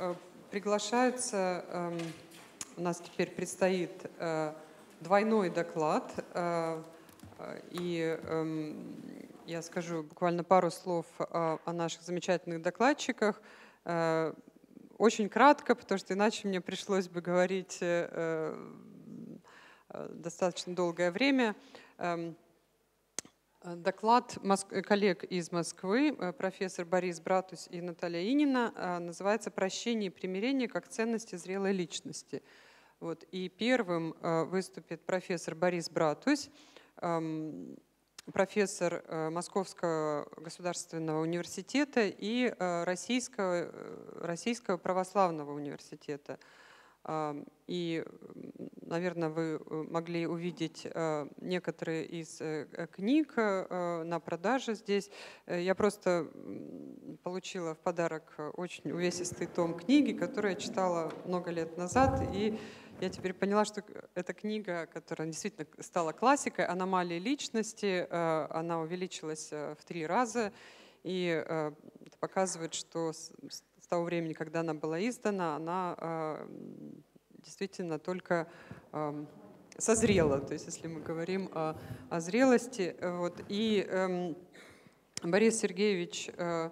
приглашаются, у нас теперь предстоит двойной доклад, и я скажу буквально пару слов о наших замечательных докладчиках. Очень кратко, потому что иначе мне пришлось бы говорить достаточно долгое время. Доклад коллег из Москвы, профессор Борис Братусь и Наталья Инина, называется «Прощение и примирение как ценности зрелой личности». Вот. И первым выступит профессор Борис Братусь, профессор Московского государственного университета и Российского православного университета. И, наверное, вы могли увидеть некоторые из книг на продаже здесь. Я просто получила в подарок очень увесистый том книги, которую я читала много лет назад. И я теперь поняла, что эта книга, которая действительно стала классикой, «Аномалии личности», она увеличилась в 3 раза. И это показывает, что с того времени, когда она была издана, она действительно только созрела. То есть если мы говорим о зрелости. Вот. И Борис Сергеевич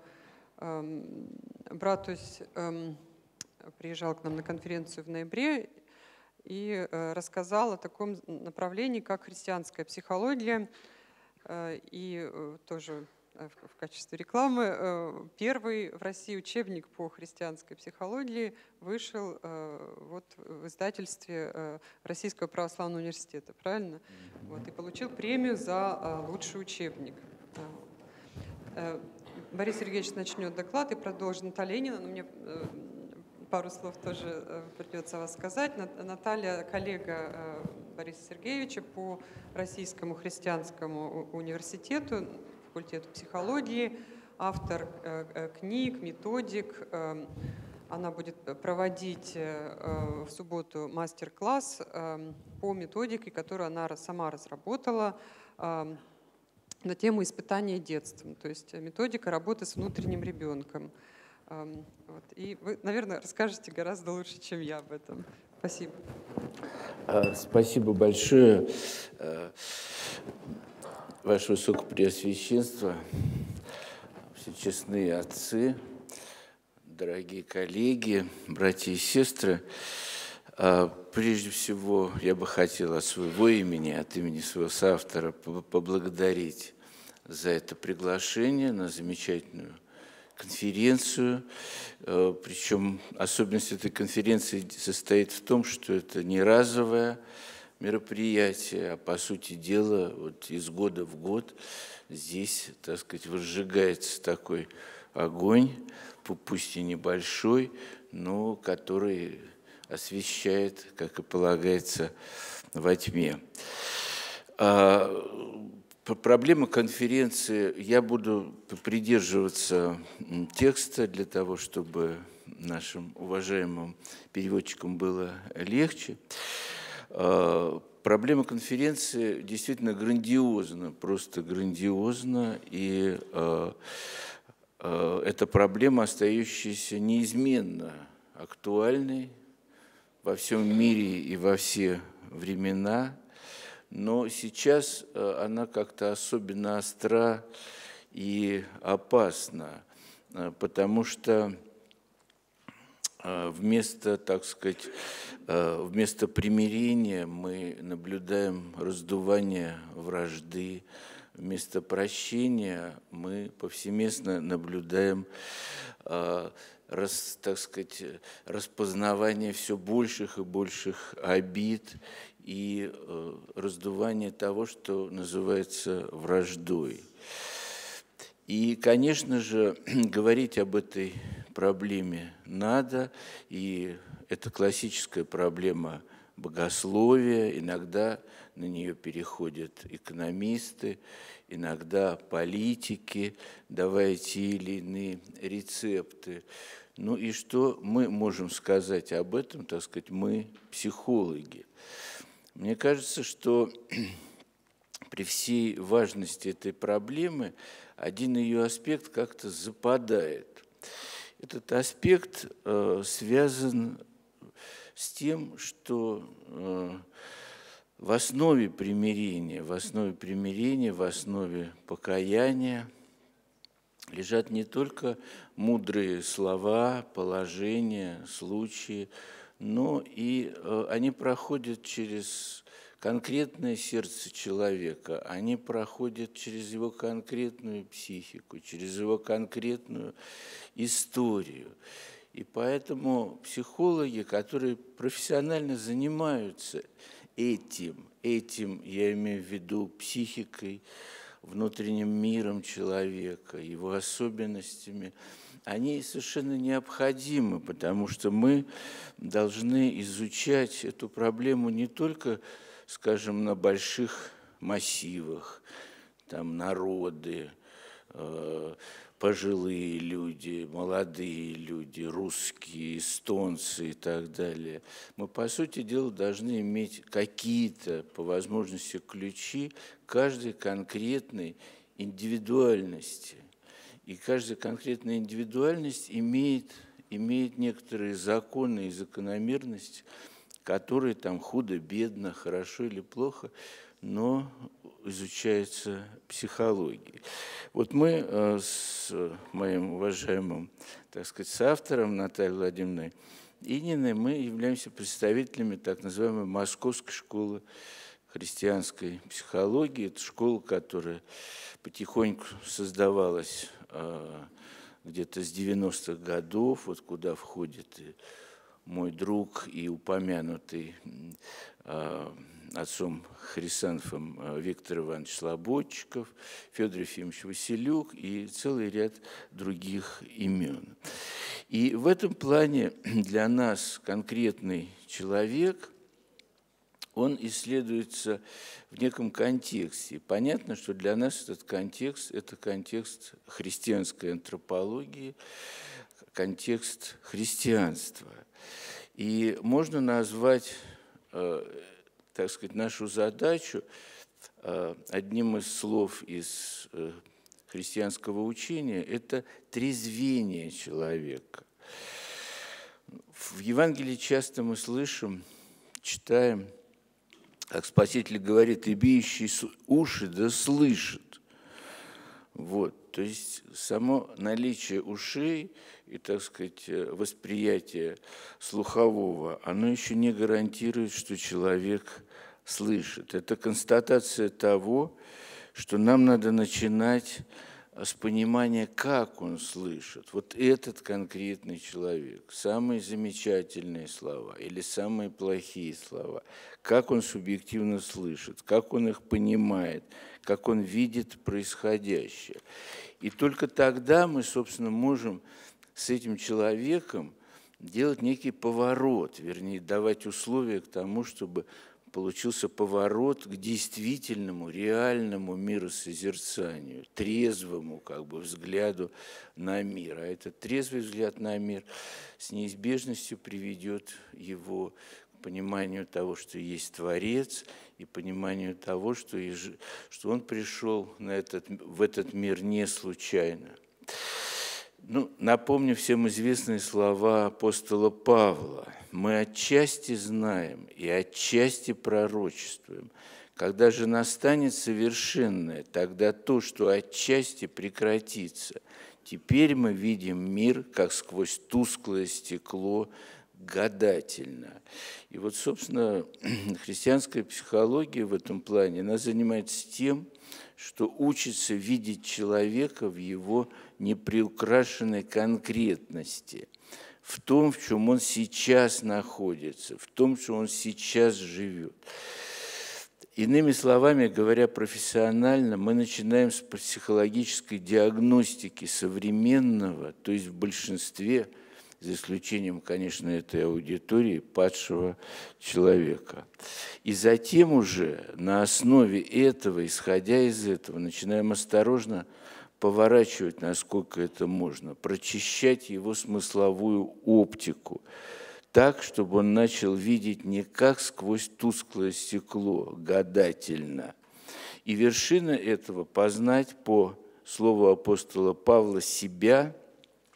Братусь приезжал к нам на конференцию в ноябре и рассказал о таком направлении, как христианская психология. И тоже в качестве рекламы первый в России учебник по христианской психологии вышел вот в издательстве Российского православного университета, правильно? Вот, и получил премию за лучший учебник. Борис Сергеевич начнет доклад и продолжит Наталья Инина. Но мне пару слов тоже придется вас сказать. Наталья – коллега Бориса Сергеевича по Российскому христианскому университету, факультету психологии, автор книг, методик. Она будет проводить в субботу мастер-класс по методике, которую она сама разработала на тему испытания детством, то есть методика работы с внутренним ребенком. Вот. И вы, наверное, расскажете гораздо лучше, чем я об этом. Спасибо. Спасибо большое. Ваше Высокопреосвященство, всечестные отцы, дорогие коллеги, братья и сестры, прежде всего я бы хотел от своего имени, от имени своего соавтора поблагодарить за это приглашение на замечательную конференцию. Причем особенность этой конференции состоит в том, что это не разовое мероприятие, а по сути дела вот из года в год здесь, так сказать, возжигается такой огонь, пусть и небольшой, но который освещает, как и полагается, во тьме. Проблема конференции. Я буду придерживаться текста для того, чтобы нашим уважаемым переводчикам было легче. Проблема конференции действительно грандиозна, просто грандиозна, и это проблема, остающаяся неизменно актуальной во всем мире и во все времена, но сейчас она как-то особенно остра и опасна, потому что вместо, так сказать, вместо примирения мы наблюдаем раздувание вражды, вместо прощения мы повсеместно наблюдаем, так сказать, распознавание все больших и больших обид и раздувание того, что называется враждой. И, конечно же, говорить об этой проблеме надо, и это классическая проблема богословия, иногда на нее переходят экономисты, иногда политики, давая те или иные рецепты. Ну и что мы можем сказать об этом, так сказать, мы психологи? Мне кажется, что при всей важности этой проблемы один ее аспект как-то западает. Этот аспект связан с тем, что в основе примирения, в основе покаяния лежат не только мудрые слова, положения, случаи, но и они проходят через конкретное сердце человека, они проходят через его конкретную психику, через его конкретную историю. И поэтому психологи, которые профессионально занимаются этим, я имею в виду психикой, внутренним миром человека, его особенностями, они совершенно необходимы, потому что мы должны изучать эту проблему не только, скажем, на больших массивах, там народы, пожилые люди, молодые люди, русские, эстонцы и так далее. Мы, по сути дела, должны иметь какие-то, по возможности, ключи каждой конкретной индивидуальности. И каждая конкретная индивидуальность имеет некоторые законы и закономерности, которые там худо-бедно, хорошо или плохо, но изучается психологией. Вот мы с моим уважаемым, так сказать, соавтором Натальей Владимировной Ининой, мы являемся представителями так называемой Московской школы христианской психологии. Это школа, которая потихоньку создавалась где-то с 90-х годов, вот куда входит и мой друг и упомянутый отцом Хрисанфом Виктор Иванович Слободчиков, Федор Ефимович Василюк и целый ряд других имен. И в этом плане для нас конкретный человек, он исследуется в неком контексте. И понятно, что для нас этот контекст – это контекст христианской антропологии, контекст христианства. И можно назвать, так сказать, нашу задачу одним из слов из христианского учения – это трезвение человека. В Евангелии часто мы слышим, читаем, как Спаситель говорит: «Имеющий уши да слышит». Вот, то есть само наличие ушей и, так сказать, восприятие слухового, оно еще не гарантирует, что человек слышит. Это констатация того, что нам надо начинать с понимания, как он слышит. Вот этот конкретный человек, самые замечательные слова или самые плохие слова, как он субъективно слышит, как он их понимает, как он видит происходящее. И только тогда мы, собственно, можем с этим человеком делать некий поворот, вернее, давать условия к тому, чтобы получился поворот к действительному, реальному миросозерцанию, трезвому как бы взгляду на мир. А этот трезвый взгляд на мир с неизбежностью приведет его к пониманию того, что есть Творец, и пониманию того, что он пришел в этот мир не случайно. Напомню всем известные слова апостола Павла. «Мы отчасти знаем и отчасти пророчествуем. Когда же настанет совершенное, тогда то, что отчасти прекратится. Теперь мы видим мир, как сквозь тусклое стекло, гадательно». И вот, собственно, христианская психология в этом плане, она занимается тем, что учится видеть человека в его неприукрашенной конкретности, в том, в чем он сейчас находится, в том, что он сейчас живет. Иными словами, говоря профессионально, мы начинаем с психологической диагностики современного, то есть в большинстве, за исключением, конечно, этой аудитории, падшего человека. И затем уже на основе этого, исходя из этого, начинаем осторожно поворачивать, насколько это можно, прочищать его смысловую оптику, так, чтобы он начал видеть не как сквозь тусклое стекло, гадательно. И вершина этого – познать по слову апостола Павла себя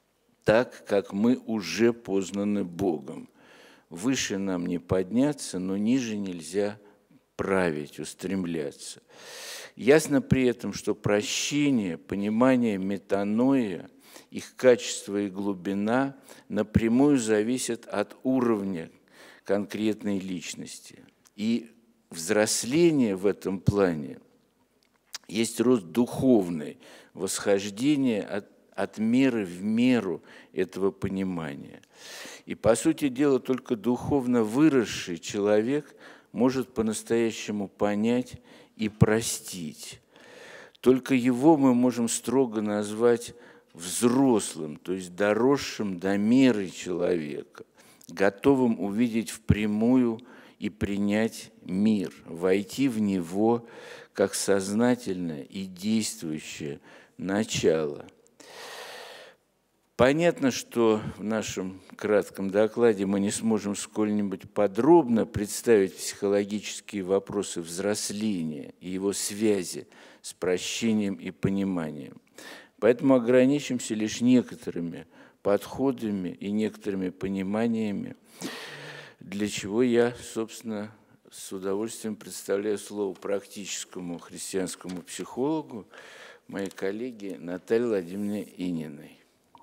так, как мы уже познаны Богом. Выше нам не подняться, но ниже нельзя править, устремляться. Ясно при этом, что прощение, понимание метаноя, их качество и глубина напрямую зависят от уровня конкретной личности. И взросление в этом плане есть рост духовный, восхождение от меры в меру этого понимания. И, по сути дела, только духовно выросший человек может по-настоящему понять и простить. Только его мы можем строго назвать взрослым, то есть доросшим до меры человека, готовым увидеть впрямую и принять мир, войти в него как сознательное и действующее начало. Понятно, что в нашем кратком докладе мы не сможем сколь-нибудь подробно представить психологические вопросы взросления и его связи с прощением и пониманием. Поэтому ограничимся лишь некоторыми подходами и некоторыми пониманиями, для чего я, собственно, с удовольствием предоставляю слово практическому христианскому психологу, моей коллеге Наталье Владимировне Ининой.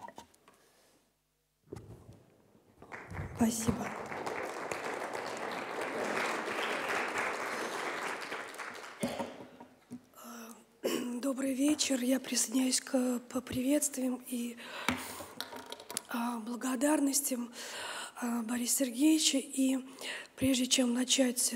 Спасибо. Добрый вечер. Я присоединяюсь к поприветствиям и благодарностям Бориса Сергеевича. И прежде чем начать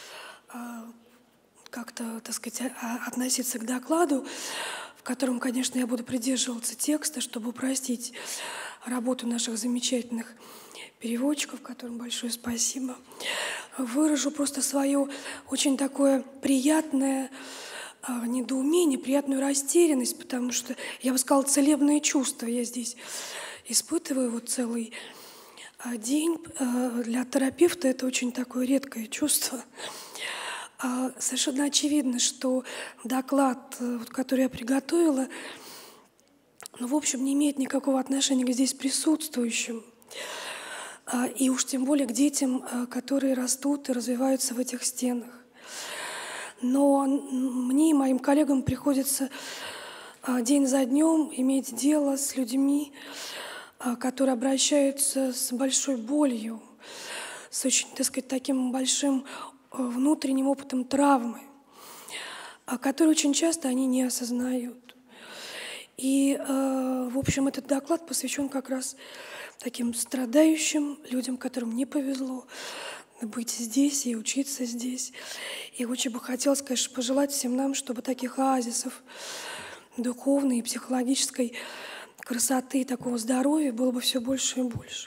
как-то, так сказать, относиться к докладу, в котором, конечно, я буду придерживаться текста, чтобы упростить работу наших замечательных переводчиков, которым большое спасибо, выражу просто свое очень такое приятное недоумение, приятную растерянность, потому что, я бы сказала, целебные чувства я здесь испытываю вот целый день. Для терапевта это очень такое редкое чувство. Совершенно очевидно, что доклад, который я приготовила, в общем, не имеет никакого отношения к здесь присутствующим. И уж тем более к детям, которые растут и развиваются в этих стенах. Но мне и моим коллегам приходится день за днем иметь дело с людьми, которые обращаются с большой болью, с очень, так сказать, таким большим внутренним опытом травмы, который очень часто они не осознают. И, в общем, этот доклад посвящен как раз таким страдающим людям, которым не повезло быть здесь и учиться здесь. И очень бы хотелось, конечно, пожелать всем нам, чтобы таких оазисов духовной и психологической красоты и такого здоровья было бы все больше и больше.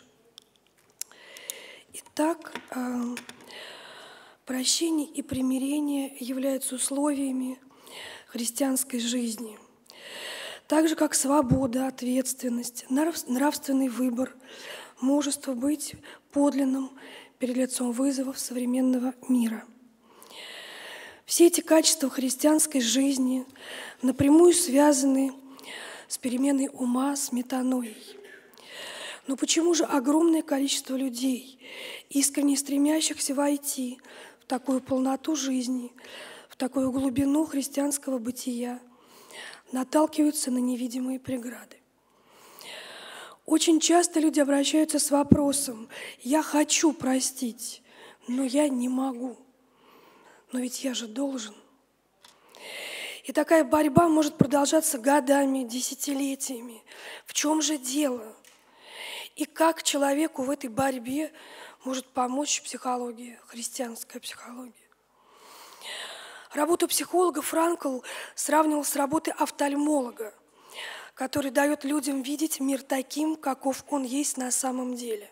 Итак, прощение и примирение являются условиями христианской жизни. Так же, как свобода, ответственность, нравственный выбор, мужество быть подлинным перед лицом вызовов современного мира. Все эти качества христианской жизни напрямую связаны с переменой ума, с метаноей. Но почему же огромное количество людей, искренне стремящихся войти в такую полноту жизни, в такую глубину христианского бытия, наталкиваются на невидимые преграды? Очень часто люди обращаются с вопросом: «Я хочу простить, но я не могу. Но ведь я же должен». И такая борьба может продолжаться годами, десятилетиями. В чем же дело? И как человеку в этой борьбе может помочь психология, христианская психология? Работу психолога Франкл сравнивал с работой офтальмолога, который дает людям видеть мир таким, каков он есть на самом деле.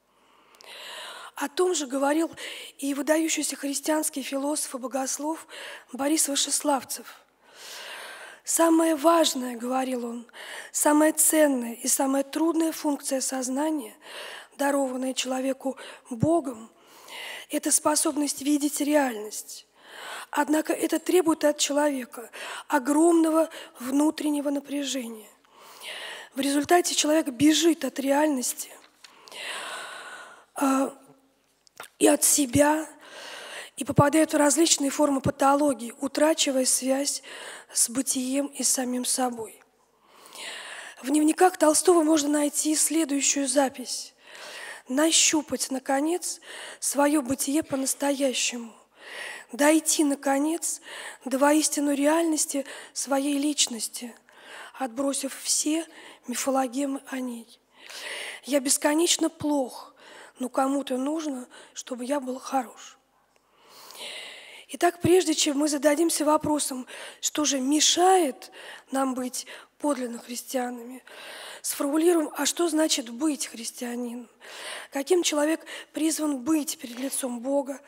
О том же говорил и выдающийся христианский философ и богослов Борис Вышеславцев. «Самое важное, — говорил он, — самая ценная и самая трудная функция сознания, дарованная человеку Богом, — это способность видеть реальность. Однако это требует от человека огромного внутреннего напряжения. В результате человек бежит от реальности и от себя, и попадает в различные формы патологии, утрачивая связь с бытием и самим собой. В дневниках Толстого можно найти следующую запись: нащупать, наконец, свое бытие по-настоящему, дойти, наконец, до воистину реальности своей личности, отбросив все мифологемы о ней. Я бесконечно плох, но кому-то нужно, чтобы я был хорош. Итак, прежде чем мы зададимся вопросом, что же мешает нам быть подлинно христианами, сформулируем, а что значит быть христианином, каким человек призван быть перед лицом Бога.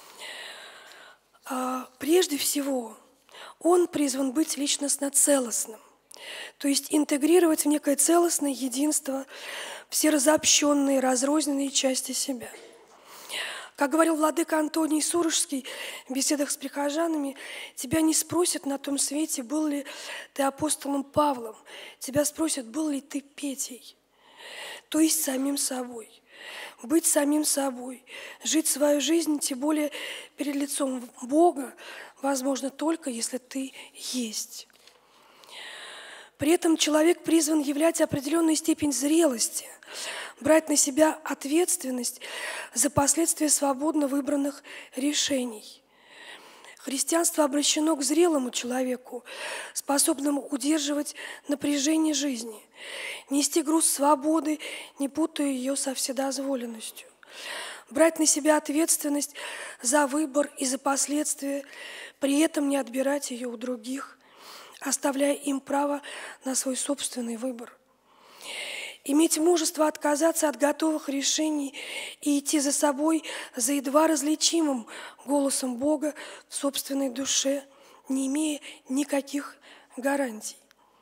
Прежде всего, он призван быть личностно целостным, то есть интегрировать в некое целостное единство все разобщенные, разрозненные части себя. Как говорил владыка Антоний Сурожский в беседах с прихожанами, тебя не спросят на том свете, был ли ты апостолом Павлом, тебя спросят, был ли ты Петей, то есть самим собой. Быть самим собой, жить свою жизнь, тем более перед лицом Бога, возможно только, если ты есть. При этом человек призван являть определенную степень зрелости, брать на себя ответственность за последствия свободно выбранных решений. Христианство обращено к зрелому человеку, способному удерживать напряжение жизни, нести груз свободы, не путая ее со вседозволенностью, брать на себя ответственность за выбор и за последствия, при этом не отбирать ее у других, оставляя им право на свой собственный выбор. Иметь мужество отказаться от готовых решений и идти за собой, за едва различимым голосом Бога в собственной душе, не имея никаких гарантий.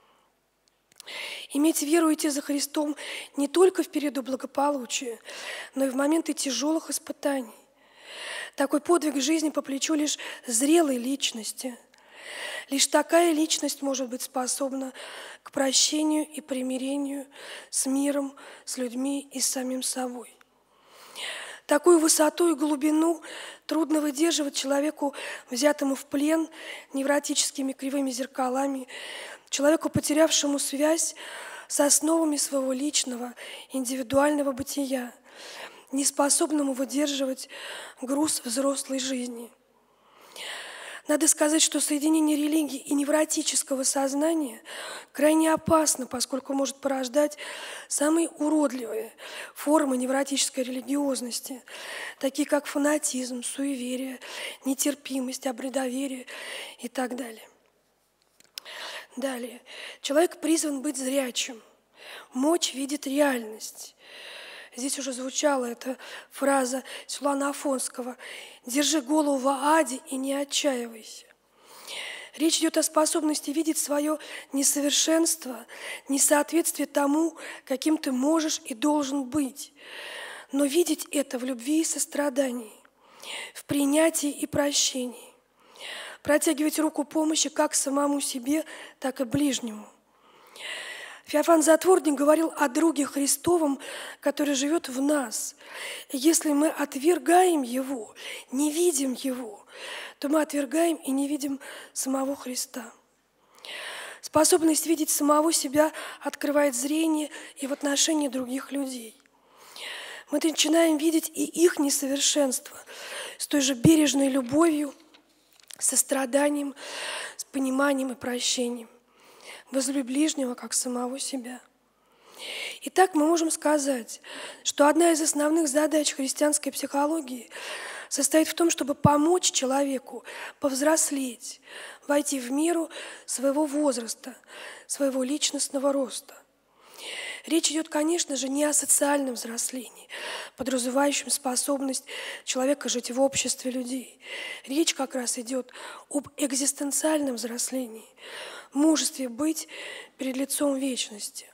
Иметь веру и идти за Христом не только в периоды благополучия, но и в моменты тяжелых испытаний. Такой подвиг жизни по плечу лишь зрелой личности. Лишь такая личность может быть способна к прощению и примирению с миром, с людьми и с самим собой. Такую высоту и глубину трудно выдерживать человеку, взятому в плен невротическими кривыми зеркалами, человеку, потерявшему связь с основами своего личного, индивидуального бытия, неспособному выдерживать груз взрослой жизни. Надо сказать, что соединение религии и невротического сознания крайне опасно, поскольку может порождать самые уродливые формы невротической религиозности, такие как фанатизм, суеверие, нетерпимость, обрядоверие и так далее. Далее. Человек призван быть зрячим. Мочь видит реальность. Здесь уже звучала эта фраза Силуана Афонского: «Держи голову в аде и не отчаивайся». Речь идет о способности видеть свое несовершенство, несоответствие тому, каким ты можешь и должен быть, но видеть это в любви и сострадании, в принятии и прощении, протягивать руку помощи как самому себе, так и ближнему. Феофан Затворник говорил о друге Христовом, который живет в нас. И если мы отвергаем его, не видим его, то мы отвергаем и не видим самого Христа. Способность видеть самого себя открывает зрение и в отношении других людей. Мы начинаем видеть и их несовершенство с той же бережной любовью, состраданием, с пониманием и прощением. Возлюби ближнего, как самого себя. Итак, мы можем сказать, что одна из основных задач христианской психологии состоит в том, чтобы помочь человеку повзрослеть, войти в меру своего возраста, своего личностного роста. Речь идет, конечно же, не о социальном взрослении, подразумевающем способность человека жить в обществе людей. Речь как раз идет об экзистенциальном взрослении, мужестве быть перед лицом вечности.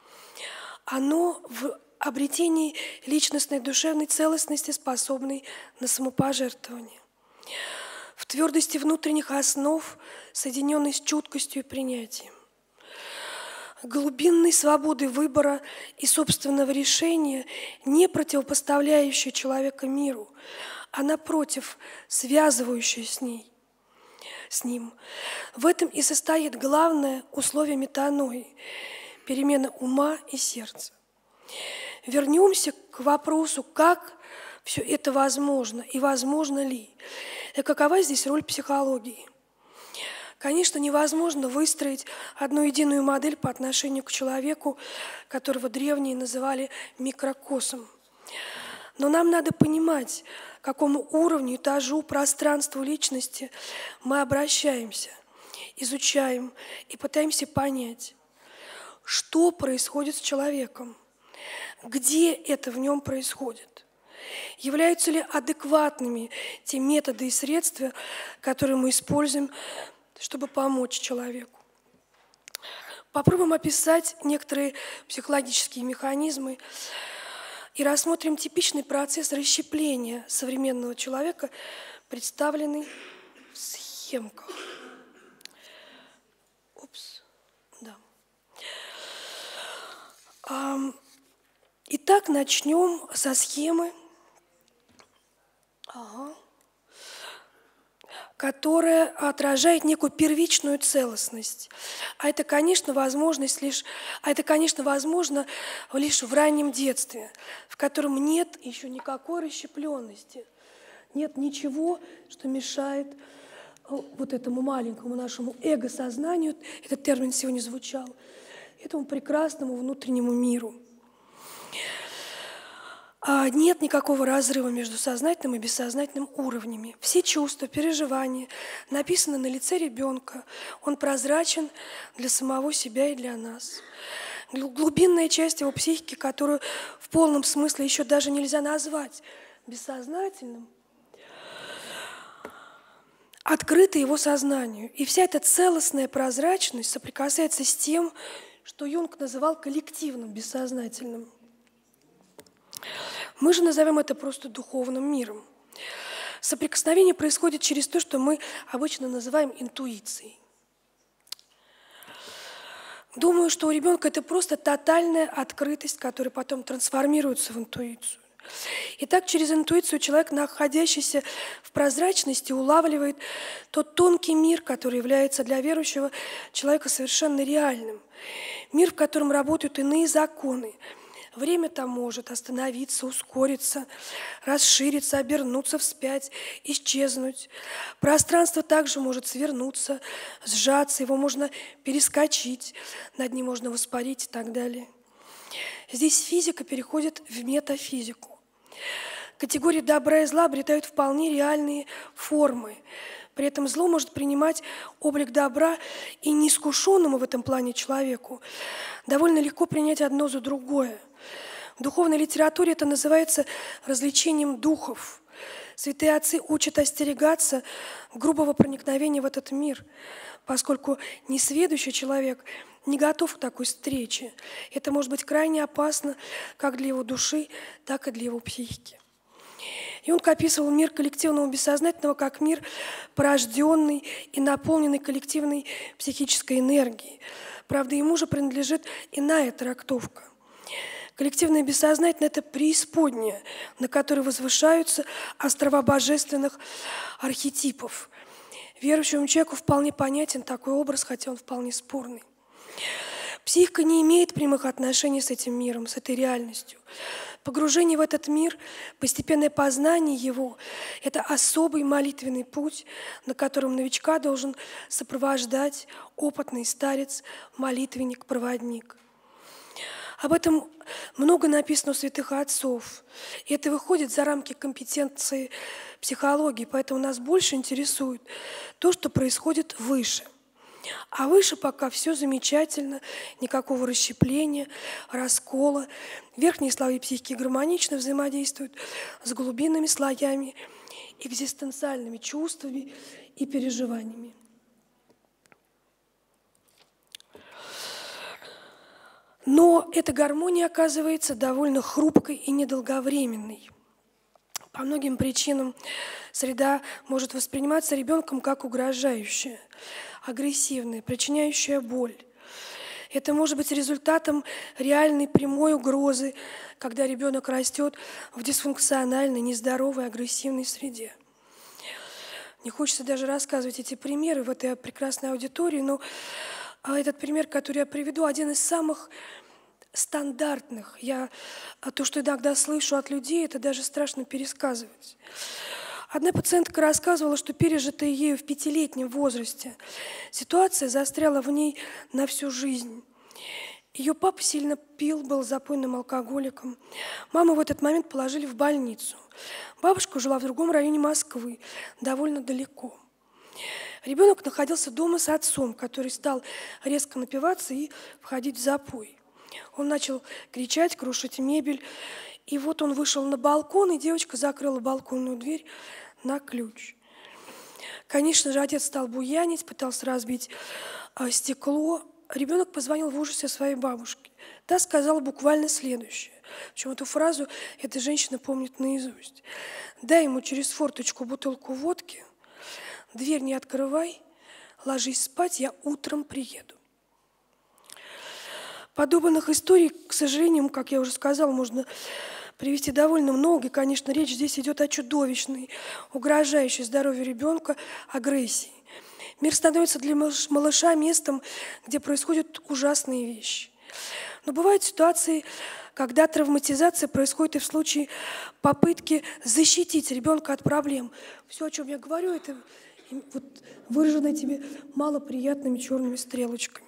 Оно в обретении личностной душевной целостности, способной на самопожертвование, в твердости внутренних основ, соединенной с чуткостью и принятием. глубинной свободы выбора и собственного решения, не противопоставляющая человека миру, а напротив, связывающая с ним. В этом и состоит главное условие метанои – перемена ума и сердца. Вернемся к вопросу, как все это возможно и возможно ли, и какова здесь роль психологии. Конечно, невозможно выстроить одну единую модель по отношению к человеку, которого древние называли микрокосом. Но нам надо понимать, к какому уровню, этажу, пространству личности мы обращаемся, изучаем и пытаемся понять, что происходит с человеком, где это в нем происходит. Являются ли адекватными те методы и средства, которые мы используем, чтобы помочь человеку. Попробуем описать некоторые психологические механизмы и рассмотрим типичный процесс расщепления современного человека, представленный в схемках. Итак, начнем со схемы, которая отражает некую первичную целостность. А это, конечно, возможно лишь в раннем детстве, в котором нет еще никакой расщепленности, нет ничего, что мешает вот этому маленькому нашему эго-сознанию, этот термин сегодня звучал, этому прекрасному внутреннему миру. Нет никакого разрыва между сознательным и бессознательным уровнями. Все чувства, переживания написаны на лице ребенка. Он прозрачен для самого себя и для нас. Глубинная часть его психики, которую в полном смысле еще даже нельзя назвать бессознательным, открыта его сознанию. И вся эта целостная прозрачность соприкасается с тем, что Юнг называл коллективным бессознательным. Мы же назовем это просто духовным миром. Соприкосновение происходит через то, что мы обычно называем интуицией. Думаю, что у ребенка это просто тотальная открытость, которая потом трансформируется в интуицию. Итак, через интуицию человек, находящийся в прозрачности, улавливает тот тонкий мир, который является для верующего человека совершенно реальным. Мир, в котором работают иные законы. Время там может остановиться, ускориться, расшириться, обернуться вспять, исчезнуть. Пространство также может свернуться, сжаться, его можно перескочить, над ним можно воспарить и так далее. Здесь физика переходит в метафизику. Категории добра и зла обретают вполне реальные формы. При этом зло может принимать облик добра, и неискушенному в этом плане человеку довольно легко принять одно за другое. В духовной литературе это называется развлечением духов. Святые отцы учат остерегаться грубого проникновения в этот мир, поскольку несведущий человек не готов к такой встрече. Это может быть крайне опасно как для его души, так и для его психики. Юнг описывал мир коллективного бессознательного как мир, порожденный и наполненный коллективной психической энергией. Правда, ему же принадлежит иная трактовка. Коллективное бессознательное – это преисподняя, на которой возвышаются острова божественных архетипов. Верующему человеку вполне понятен такой образ, хотя он вполне спорный. Психика не имеет прямых отношений с этим миром, с этой реальностью. Погружение в этот мир, постепенное познание его – это особый молитвенный путь, на котором новичка должен сопровождать опытный старец, молитвенник, проводник. Об этом много написано у святых отцов. И это выходит за рамки компетенции психологии, поэтому нас больше интересует то, что происходит выше. А выше пока все замечательно, никакого расщепления, раскола. Верхние слои психики гармонично взаимодействуют с глубинными слоями, экзистенциальными чувствами и переживаниями. Но эта гармония оказывается довольно хрупкой и недолговременной. По многим причинам среда может восприниматься ребенком как угрожающая, агрессивная, причиняющая боль. Это может быть результатом реальной прямой угрозы, когда ребенок растет в дисфункциональной, нездоровой, агрессивной среде. Не хочется даже рассказывать эти примеры в этой прекрасной аудитории, но этот пример, который я приведу, один из самых стандартных. То, что иногда слышу от людей, это даже страшно пересказывать. Одна пациентка рассказывала, что пережитая ею в 5-летнем возрасте ситуация застряла в ней на всю жизнь. Ее папа сильно пил, был запойным алкоголиком. Маму в этот момент положили в больницу. Бабушка жила в другом районе Москвы, довольно далеко. Ребенок находился дома с отцом, который стал резко напиваться и входить в запой. Он начал кричать, крушить мебель. И вот он вышел на балкон, и девочка закрыла балконную дверь на ключ. Конечно же, отец стал буянить, пытался разбить стекло. Ребенок позвонил в ужасе своей бабушке. Та сказала буквально следующее. Причем эту фразу эта женщина помнит наизусть. «Дай ему через форточку бутылку водки, дверь не открывай, ложись спать, я утром приеду». Подобных историй, к сожалению, как я уже сказала, можно привести довольно много. И, конечно, речь здесь идет о чудовищной, угрожающей здоровью ребенка агрессии. Мир становится для малыша местом, где происходят ужасные вещи. Но бывают ситуации, когда травматизация происходит и в случае попытки защитить ребенка от проблем. Все, о чем я говорю, это вот выражено этими малоприятными черными стрелочками.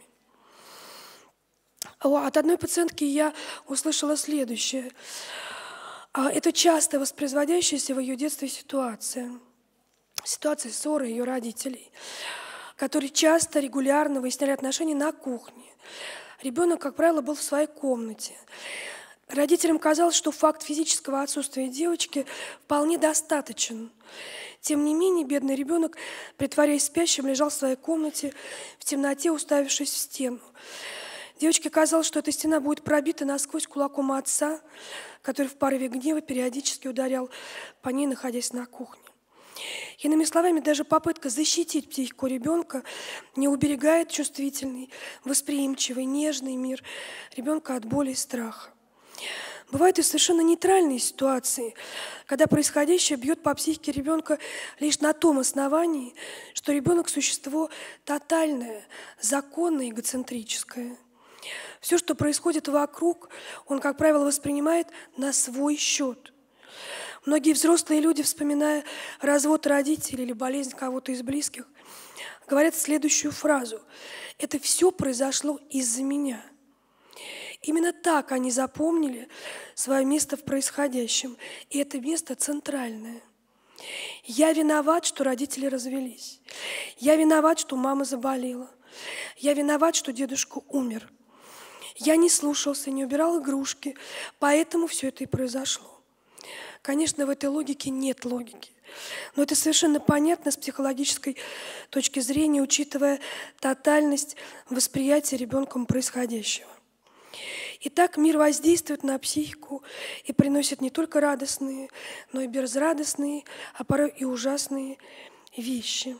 От одной пациентки я услышала следующее. Это часто воспроизводящаяся в ее детстве ситуация ссоры ее родителей, которые часто, регулярно выясняли отношения на кухне. Ребенок, как правило, был в своей комнате. Родителям казалось, что факт физического отсутствия девочки вполне достаточен. Тем не менее, бедный ребенок, притворяясь спящим, лежал в своей комнате в темноте, уставившись в стену. Девочке казалось, что эта стена будет пробита насквозь кулаком отца, который в порыве гнева периодически ударял по ней, находясь на кухне. Иными словами, даже попытка защитить психику ребенка не уберегает чувствительный, восприимчивый, нежный мир ребенка от боли и страха. Бывают и совершенно нейтральные ситуации, когда происходящее бьет по психике ребенка лишь на том основании, что ребенок – существо тотальное, законное, эгоцентрическое. Все, что происходит вокруг, он, как правило, воспринимает на свой счет. Многие взрослые люди, вспоминая развод родителей или болезнь кого-то из близких, говорят следующую фразу: «Это все произошло из-за меня». Именно так они запомнили свое место в происходящем, и это место центральное. Я виноват, что родители развелись. Я виноват, что мама заболела. Я виноват, что дедушка умер. Я не слушался, не убирал игрушки, поэтому все это и произошло. Конечно, в этой логике нет логики. Но это совершенно понятно с психологической точки зрения, учитывая тотальность восприятия ребенком происходящего. Итак, мир воздействует на психику и приносит не только радостные, но и безрадостные, а порой и ужасные вещи.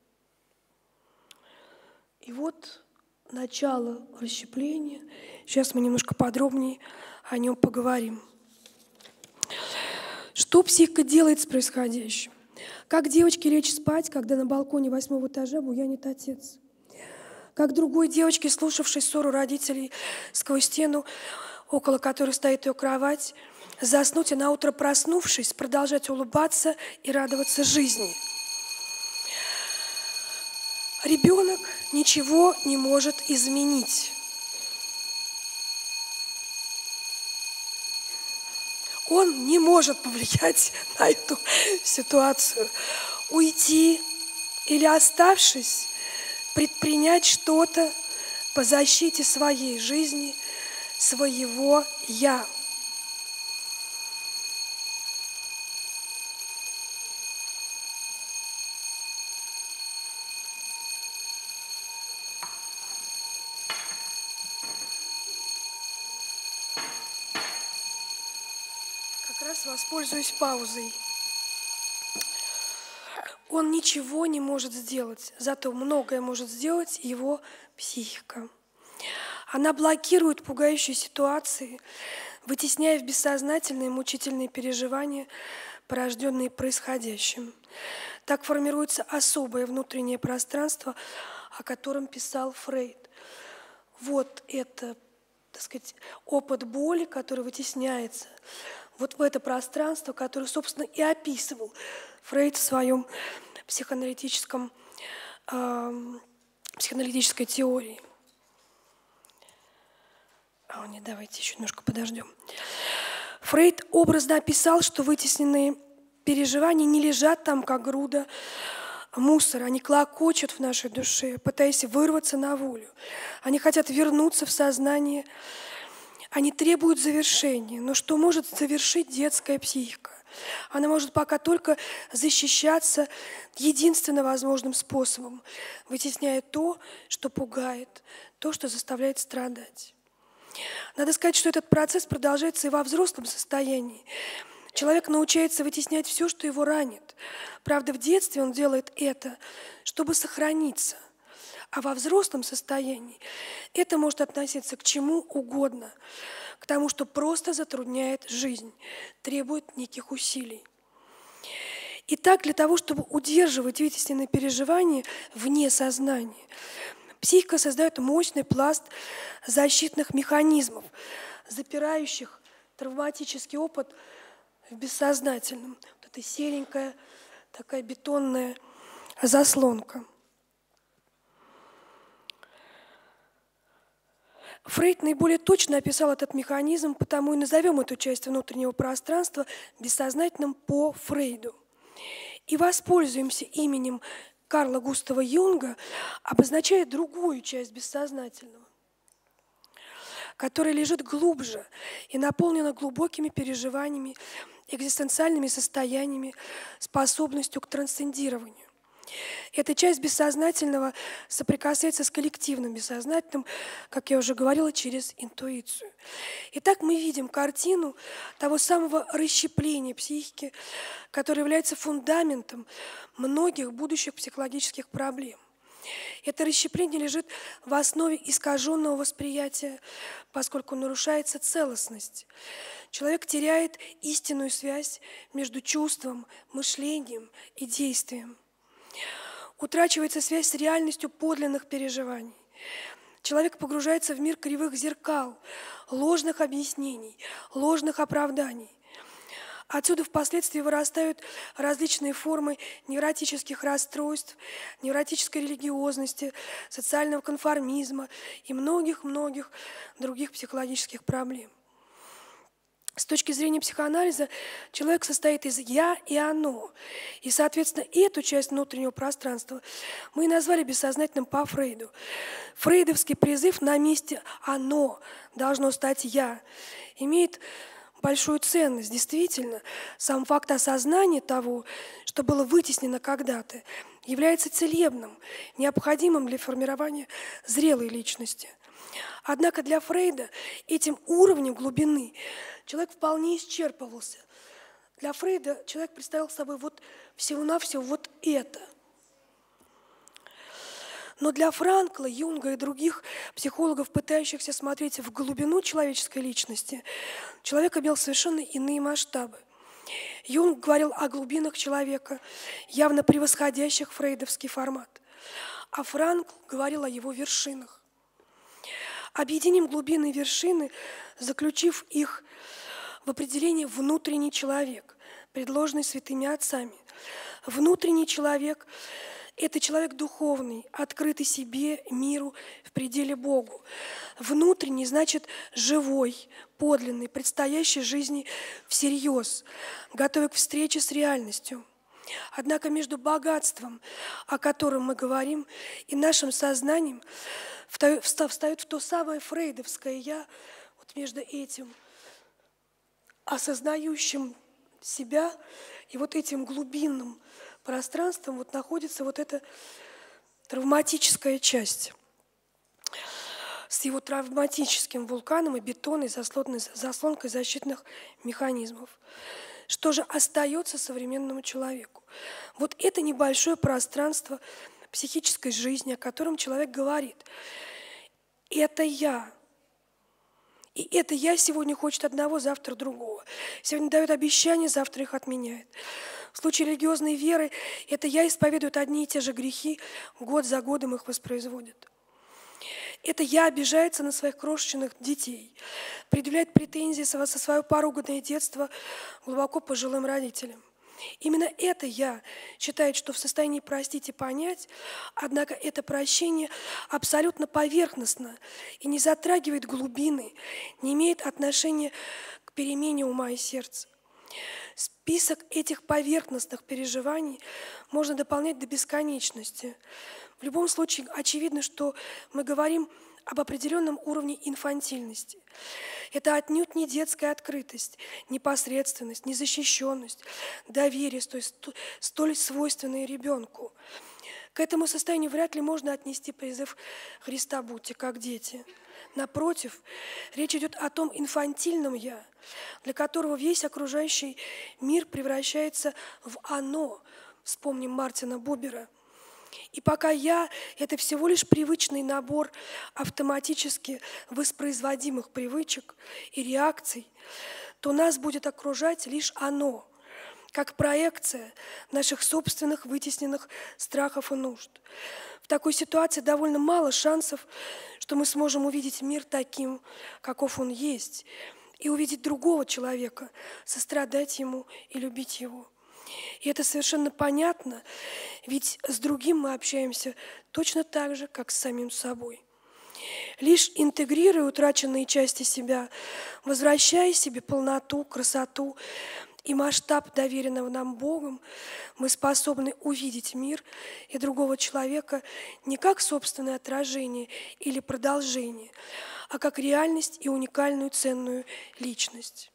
И вот начало расщепления. Сейчас мы немножко подробнее о нем поговорим. Что психика делает с происходящим? Как девочке лечь спать, когда на балконе 8-го этажа буянит отец? Как другой девочке, слушавшей ссору родителей сквозь стену, около которой стоит ее кровать, заснуть и наутро, проснувшись, продолжать улыбаться и радоваться жизни? Ребенок ничего не может изменить. Он не может повлиять на эту ситуацию. Уйти или, оставшись, предпринять что-то по защите своей жизни, своего «я». Как раз воспользуюсь паузой. Он ничего не может сделать, зато многое может сделать его психика. Она блокирует пугающие ситуации, вытесняя в бессознательные мучительные переживания, порожденные происходящим. Так формируется особое внутреннее пространство, о котором писал Фрейд. Вот это, так сказать, опыт боли, который вытесняется вот в это пространство, которое, собственно, и описывал Фрейд в своем психоаналитической теории. Нет, давайте еще немножко подождем. Фрейд образно описал, что вытесненные переживания не лежат там, как груда мусора. Они клокочут в нашей душе, пытаясь вырваться на волю. Они хотят вернуться в сознание. Они требуют завершения. Но что может завершить детская психика? Она может пока только защищаться единственно возможным способом, вытесняя то, что пугает, то, что заставляет страдать. Надо сказать, что этот процесс продолжается и во взрослом состоянии. Человек научается вытеснять все, что его ранит. Правда, в детстве он делает это, чтобы сохраниться. А во взрослом состоянии это может относиться к чему угодно, к тому, что просто затрудняет жизнь, требует неких усилий. Итак, для того, чтобы удерживать вытесненные переживания вне сознания, психика создает мощный пласт защитных механизмов, запирающих травматический опыт в бессознательном. Вот это серенькая такая бетонная заслонка. Фрейд наиболее точно описал этот механизм, потому и назовем эту часть внутреннего пространства бессознательным по Фрейду. И воспользуемся именем Карла Густава Юнга, обозначая другую часть бессознательного, которая лежит глубже и наполнена глубокими переживаниями, экзистенциальными состояниями, способностью к трансцендированию. Эта часть бессознательного соприкасается с коллективным бессознательным, как я уже говорила, через интуицию. Итак, мы видим картину того самого расщепления психики, которое является фундаментом многих будущих психологических проблем. Это расщепление лежит в основе искаженного восприятия, поскольку нарушается целостность. Человек теряет истинную связь между чувством, мышлением и действием. Утрачивается связь с реальностью подлинных переживаний. Человек погружается в мир кривых зеркал, ложных объяснений, ложных оправданий. Отсюда впоследствии вырастают различные формы невротических расстройств, невротической религиозности, социального конформизма и многих-многих других психологических проблем. С точки зрения психоанализа человек состоит из «я» и «оно». И, соответственно, эту часть внутреннего пространства мы и назвали бессознательным по Фрейду. Фрейдовский призыв на месте «оно» должно стать «я» имеет большую ценность. Действительно, сам факт осознания того, что было вытеснено когда-то, является целебным, необходимым для формирования зрелой личности. Однако для Фрейда этим уровнем глубины человек вполне исчерпывался. Для Фрейда человек представлял собой вот всего-навсего вот это. Но для Франкла, Юнга и других психологов, пытающихся смотреть в глубину человеческой личности, человек имел совершенно иные масштабы. Юнг говорил о глубинах человека, явно превосходящих фрейдовский формат, а Франкл говорил о его вершинах. Объединим глубины и вершины, заключив их в определение «внутренний человек», предложенный святыми отцами. Внутренний человек – это человек духовный, открытый себе, миру, в пределе Богу. Внутренний значит живой, подлинный, предстоящий жизни всерьез, готовый к встрече с реальностью. Однако между богатством, о котором мы говорим, и нашим сознанием встает в то самое фрейдовское «я», вот между этим осознающим себя и вот этим глубинным пространством вот находится вот эта травматическая часть с его травматическим вулканом и бетонной заслонкой защитных механизмов. Что же остается современному человеку? Вот это небольшое пространство психической жизни, о котором человек говорит. это я. И это я сегодня хочет одного, завтра другого. Сегодня дает обещания, завтра их отменяет. В случае религиозной веры это я исповедует одни и те же грехи, год за годом их воспроизводит. Это я обижается на своих крошечных детей, предъявляет претензии со свое поруганное детство глубоко пожилым родителям. Именно это я считает, что в состоянии простить и понять, однако это прощение абсолютно поверхностно и не затрагивает глубины, не имеет отношения к перемене ума и сердца. Список этих поверхностных переживаний можно дополнять до бесконечности. В любом случае, очевидно, что мы говорим об определенном уровне инфантильности. Это отнюдь не детская открытость, непосредственность, незащищенность, доверие, столь свойственное ребенку. К этому состоянию вряд ли можно отнести призыв Христа «Будьте как дети». Напротив, речь идет о том инфантильном «я», для которого весь окружающий мир превращается в «оно». Вспомним Мартина Бубера. И пока «я» – это всего лишь привычный набор автоматически воспроизводимых привычек и реакций, то нас будет окружать лишь «оно», как проекция наших собственных вытесненных страхов и нужд. В такой ситуации довольно мало шансов, что мы сможем увидеть мир таким, каков он есть, и увидеть другого человека, сострадать ему и любить его. И это совершенно понятно, ведь с другим мы общаемся точно так же, как с самим собой. Лишь интегрируя утраченные части себя, возвращая себе полноту, красоту и масштаб доверенного нам Богом, мы способны увидеть мир и другого человека не как собственное отражение или продолжение, а как реальность и уникальную ценную личность.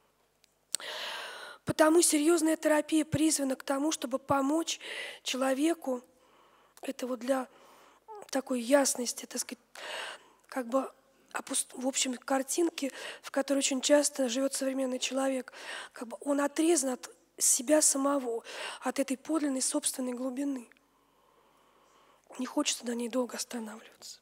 Потому серьезная терапия призвана к тому, чтобы помочь человеку, это вот для такой ясности, так сказать, как бы в общем картинке, в которой очень часто живет современный человек, как бы он отрезан от себя самого, от этой подлинной собственной глубины. Не хочется на ней долго останавливаться.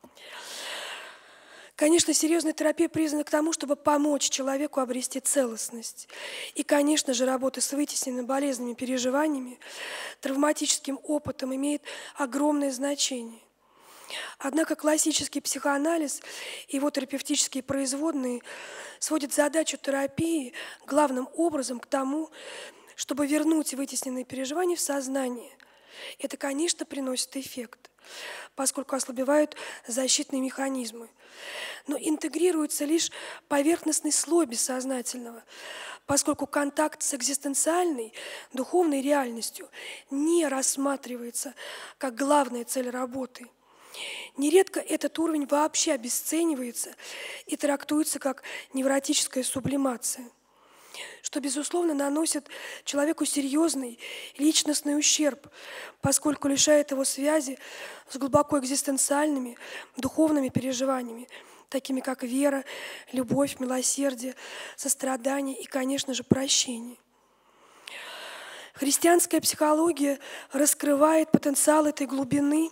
Конечно, серьезная терапия призвана к тому, чтобы помочь человеку обрести целостность. И, конечно же, работа с вытесненными болезненными переживаниями, травматическим опытом имеет огромное значение. Однако классический психоанализ и его терапевтические производные сводят задачу терапии главным образом к тому, чтобы вернуть вытесненные переживания в сознание. Это, конечно, приносит эффект, поскольку ослабевают защитные механизмы. Но интегрируется лишь поверхностный слой бессознательного, поскольку контакт с экзистенциальной, духовной реальностью не рассматривается как главная цель работы. Нередко этот уровень вообще обесценивается и трактуется как невротическая сублимация, что, безусловно, наносит человеку серьезный личностный ущерб, поскольку лишает его связи с глубоко экзистенциальными духовными переживаниями, такими как вера, любовь, милосердие, сострадание и, конечно же, прощение. Христианская психология раскрывает потенциал этой глубины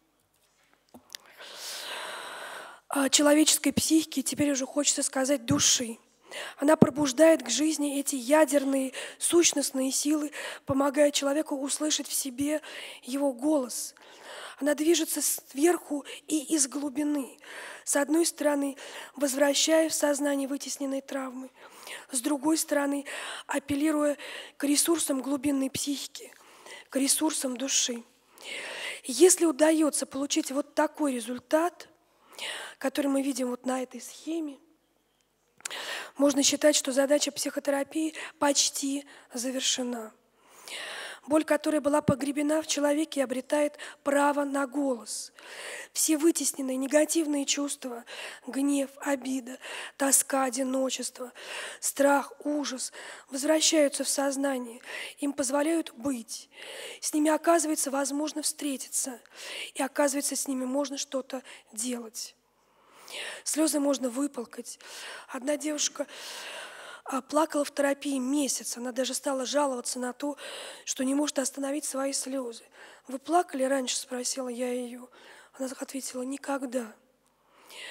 человеческой психики, теперь уже хочется сказать души. Она пробуждает к жизни эти ядерные сущностные силы, помогая человеку услышать в себе его голос. Она движется сверху и из глубины. С одной стороны, возвращая в сознание вытесненные травмы, с другой стороны, апеллируя к ресурсам глубинной психики, к ресурсам души. Если удается получить вот такой результат, который мы видим вот на этой схеме, можно считать, что задача психотерапии почти завершена. Боль, которая была погребена в человеке, обретает право на голос. Все вытесненные негативные чувства, гнев, обида, тоска, одиночество, страх, ужас возвращаются в сознание, им позволяют быть. С ними, оказывается, возможно встретиться, и, оказывается, с ними можно что-то делать. Слезы можно выплакать. Одна девушка плакала в терапии месяц. Она даже стала жаловаться на то, что не может остановить свои слезы. «Вы плакали раньше?» – спросила я ее. Она ответила: «Никогда».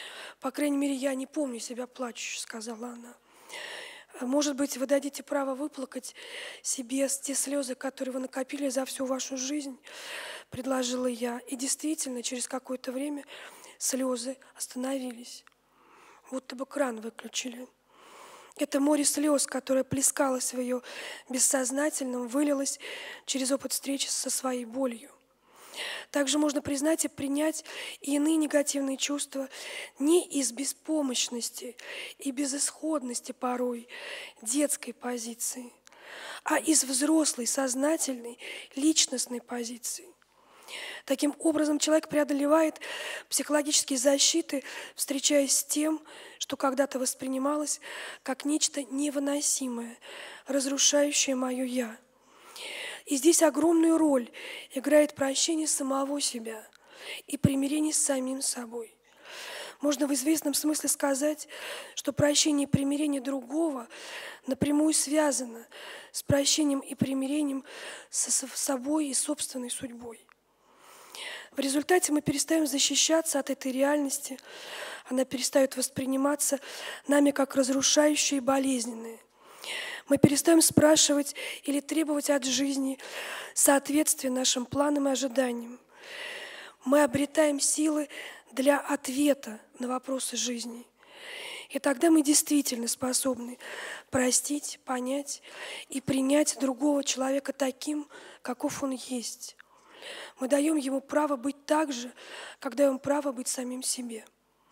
По крайней мере, я не помню себя плачущей, сказала она. Может быть, вы дадите право выплакать себе те слезы, которые вы накопили за всю вашу жизнь, предложила я. И действительно, через какое-то время слезы остановились. Будто бы кран выключили. Это море слез, которое плескалось в ее бессознательном, вылилось через опыт встречи со своей болью. Также можно признать и принять и иные негативные чувства не из беспомощности и безысходности порой детской позиции, а из взрослой, сознательной, личностной позиции. Таким образом, человек преодолевает психологические защиты, встречаясь с тем, что когда-то воспринималось как нечто невыносимое, разрушающее мое «я». И здесь огромную роль играет прощение самого себя и примирение с самим собой. Можно в известном смысле сказать, что прощение и примирение другого напрямую связано с прощением и примирением с собой и собственной судьбой. В результате мы перестаем защищаться от этой реальности, она перестает восприниматься нами как разрушающая и болезненная. Мы перестаем спрашивать или требовать от жизни соответствия нашим планам и ожиданиям. Мы обретаем силы для ответа на вопросы жизни. И тогда мы действительно способны простить, понять и принять другого человека таким, каков он есть. Мы даем ему право быть так же, как даем право быть самим себе.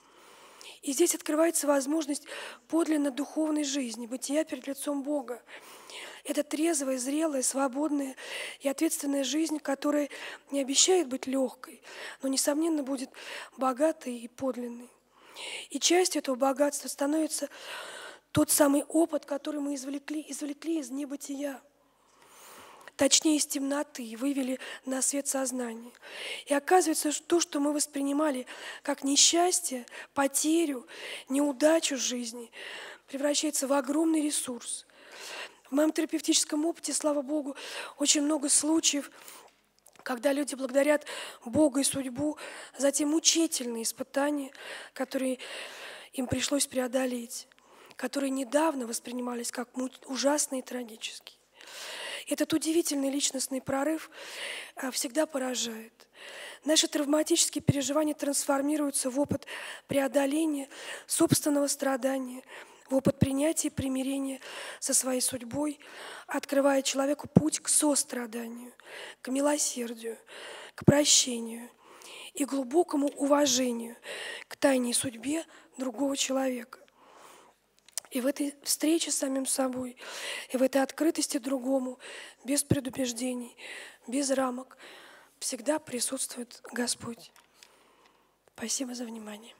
И здесь открывается возможность подлинно духовной жизни, бытия перед лицом Бога. Это трезвая, зрелая, свободная и ответственная жизнь, которая не обещает быть легкой, но, несомненно, будет богатой и подлинной. И частью этого богатства становится тот самый опыт, который мы извлекли из небытия. Точнее, из темноты вывели на свет сознания. И оказывается, что то, что мы воспринимали как несчастье, потерю, неудачу жизни, превращается в огромный ресурс. В моем терапевтическом опыте, слава Богу, очень много случаев, когда люди благодарят Бога и судьбу за те мучительные испытания, которые им пришлось преодолеть, которые недавно воспринимались как ужасные и трагические. Этот удивительный личностный прорыв всегда поражает. Наши травматические переживания трансформируются в опыт преодоления собственного страдания, в опыт принятия и примирения со своей судьбой, открывая человеку путь к состраданию, к милосердию, к прощению и глубокому уважению к тайне и судьбе другого человека. И в этой встрече с самим собой, и в этой открытости другому, без предубеждений, без рамок, всегда присутствует Господь. Спасибо за внимание.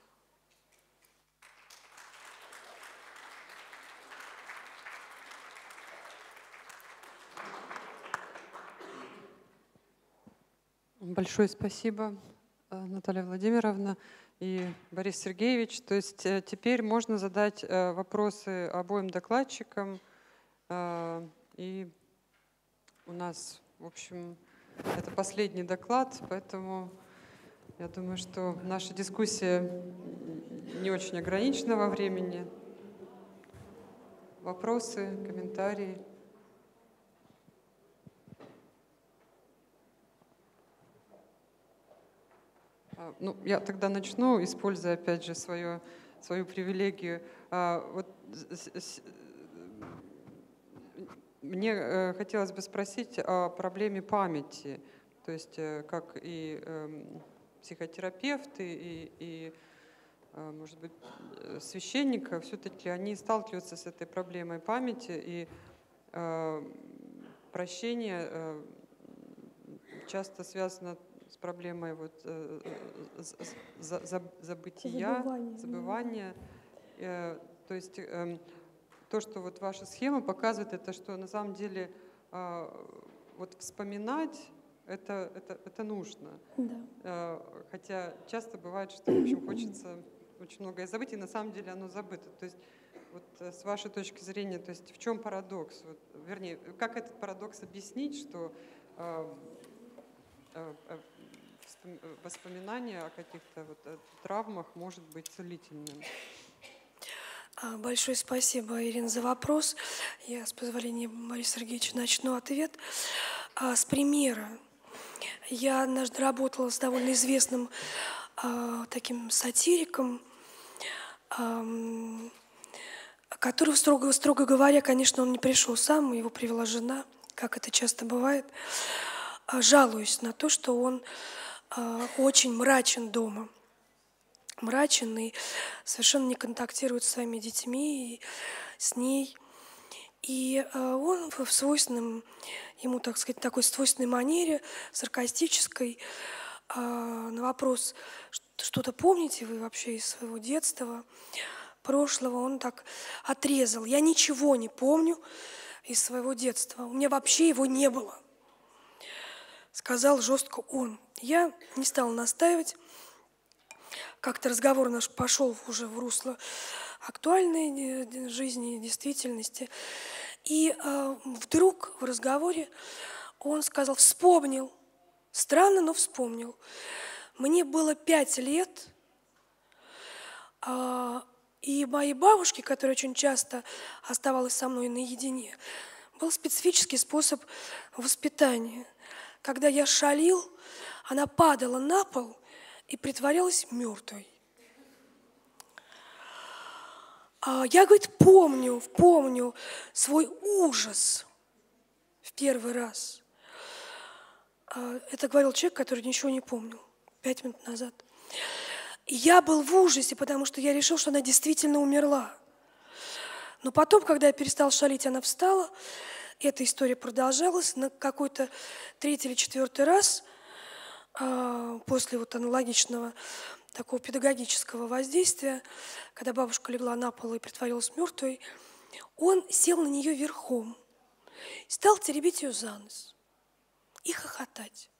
Большое спасибо, Наталья Владимировна и Борис Сергеевич. То есть теперь можно задать вопросы обоим докладчикам. И у нас, в общем, это последний доклад, поэтому я думаю, что наша дискуссия не очень ограничена во времени. Вопросы, комментарии. Ну, я тогда начну, используя, опять же, свою привилегию. Вот мне хотелось бы спросить о проблеме памяти. То есть как и психотерапевты, и может быть, священника, все-таки они сталкиваются с этой проблемой памяти, и прощение часто связано с проблемой вот, забывания. То есть то, что вот ваша схема показывает, это что на самом деле вот вспоминать это нужно. Да. Хотя часто бывает, что в общем, хочется очень многое забыть, и на самом деле оно забыто. То есть вот с вашей точки зрения, то есть в чем парадокс? Вот, вернее, как этот парадокс объяснить, что воспоминание о каких-то вот травмах может быть целительным. Большое спасибо, Ирина, за вопрос. Я, с позволения Бориса Сергеевича, начну ответ с примера. Я однажды работала с довольно известным таким сатириком, который, строго говоря, конечно, он не пришел сам, его привела жена, как это часто бывает, жалуясь на то, что он очень мрачен дома. Мрачен и совершенно не контактирует с своими детьми и с ней. И он в свойственном, ему, так сказать, такой свойственной манере, саркастической, на вопрос, что-то помните вы вообще из своего детства, прошлого, он так отрезал. Я ничего не помню из своего детства, у меня вообще его не было. Сказал жестко он. Я не стала настаивать. Как-то разговор наш пошел уже в русло актуальной жизни, действительности. И вдруг в разговоре он сказал, вспомнил. Странно, но вспомнил. Мне было 5 лет, и моей бабушке, которая очень часто оставалась со мной наедине, был специфический способ воспитания. Когда я шалил, она падала на пол и притворялась мертвой. Я, говорит, помню свой ужас в первый раз. Это говорил человек, который ничего не помнил 5 минут назад. И я был в ужасе, потому что я решил, что она действительно умерла. Но потом, когда я перестал шалить, она встала. Эта история продолжалась на какой-то 3-й или 4-й раз после вот аналогичного такого педагогического воздействия, когда бабушка легла на пол и притворилась мертвой, он сел на нее верхом, стал теребить ее за нос и хохотать.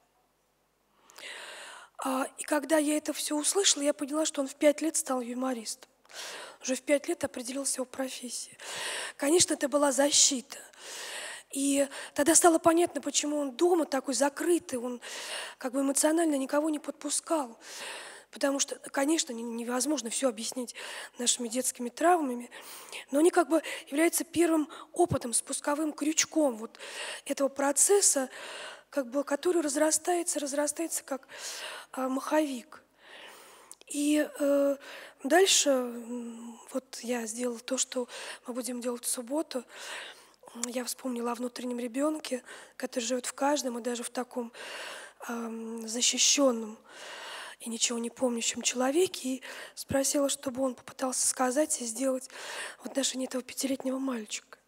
И когда я это все услышала, я поняла, что он в 5 лет стал юмористом. Уже в 5 лет определился его профессия. Конечно, это была защита. И тогда стало понятно, почему он дома такой закрытый, он как бы эмоционально никого не подпускал. Потому что, конечно, невозможно все объяснить нашими детскими травмами, но они как бы являются первым опытом, спусковым крючком вот этого процесса, как бы, который разрастается как маховик. И дальше вот я сделала то, что мы будем делать в субботу. Я вспомнила о внутреннем ребенке, который живет в каждом, и даже в таком защищенном и ничего не помнящем человеке, и спросила, чтобы он попытался сказать и сделать в отношении этого 5-летнего мальчика.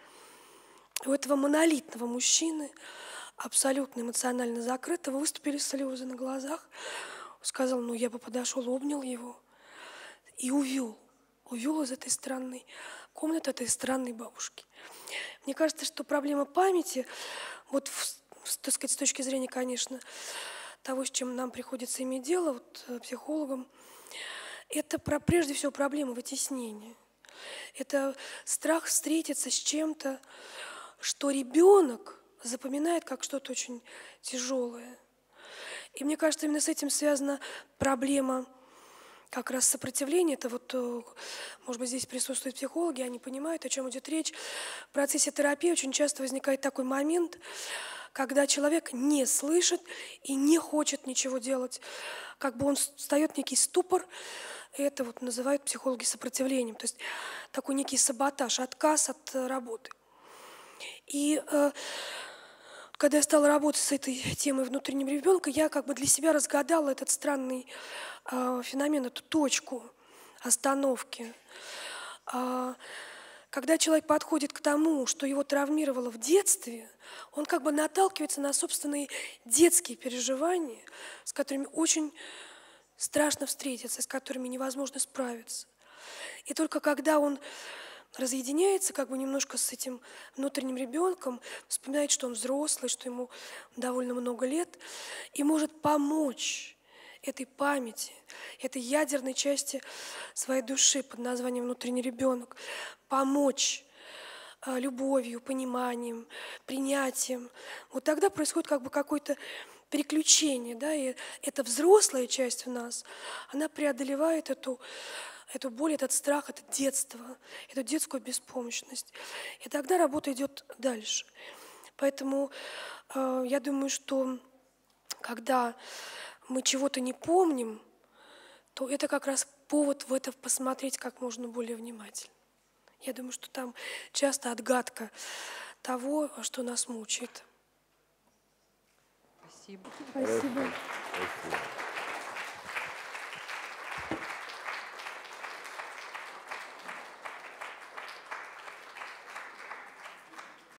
У этого монолитного мужчины, абсолютно эмоционально закрытого, выступили слезы на глазах. Он сказал, ну я бы подошел, обнял его и увел из этой странной комнаты, этой странной бабушки. Мне кажется, что проблема памяти, вот, так сказать, с точки зрения, конечно, того, с чем нам приходится иметь дело, вот, психологам, это прежде всего проблема вытеснения. Это страх встретиться с чем-то, что ребенок запоминает как что-то очень тяжелое. И мне кажется, именно с этим связана проблема как раз сопротивления. Это вот, может быть, здесь присутствуют психологи, они понимают, о чем идет речь. В процессе терапии очень часто возникает такой момент, когда человек не слышит и не хочет ничего делать. Как бы он встает в некий ступор, и это вот называют психологи сопротивлением. То есть такой некий саботаж, отказ от работы. И когда я стала работать с этой темой внутреннего ребенка, я как бы для себя разгадала этот странный феномен, эту точку остановки. Когда человек подходит к тому, что его травмировало в детстве, он как бы наталкивается на собственные детские переживания, с которыми очень страшно встретиться, с которыми невозможно справиться. И только когда он разъединяется как бы немножко с этим внутренним ребенком, вспоминает, что он взрослый, что ему довольно много лет, и может помочь этой памяти, этой ядерной части своей души под названием внутренний ребенок, помочь любовью, пониманием, принятием. Вот тогда происходит как бы какой-то переключение, да, и эта взрослая часть в нас, она преодолевает эту боль, этот страх, это детство, эту детскую беспомощность. И тогда работа идет дальше. Поэтому я думаю, что когда мы чего-то не помним, то это как раз повод в это посмотреть как можно более внимательно. Я думаю, что там часто отгадка того, что нас мучает. Спасибо. Спасибо. Спасибо.